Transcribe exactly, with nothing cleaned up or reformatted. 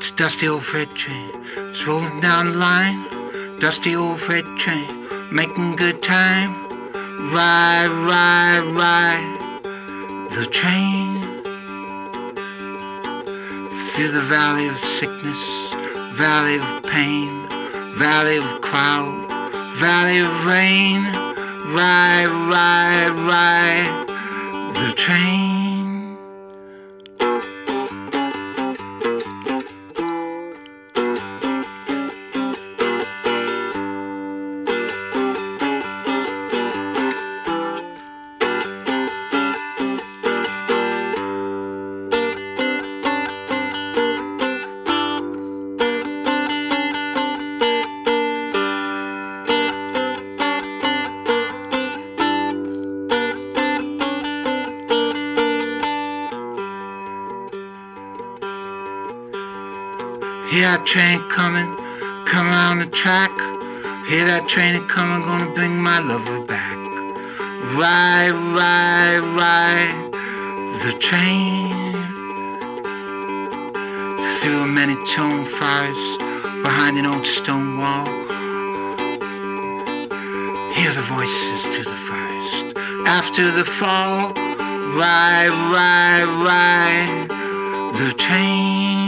It's a dusty old freight train. It's rolling down the line. Dusty old freight train, making good time. Ride, ride, ride the train through the valley of sickness, valley of pain, valley of cloud, valley of rain. Ride, ride, ride the train. Hear that train coming, coming on the track. Hear that train coming, gonna bring my lover back. Ride, ride, ride the train through a many-tone forest, behind an old stone wall. Hear the voices through the forest after the fall. Ride, ride, ride the train.